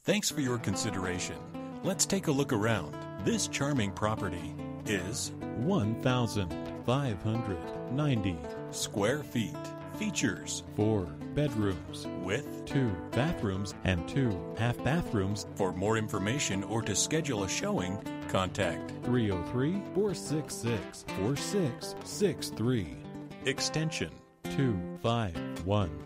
Thanks for your consideration. Let's take a look around. This charming property is 1,590 square feet. Features 4 bedrooms with 2 bathrooms and 2 half bathrooms. For more information or to schedule a showing, contact 303-466-4663, extension 251.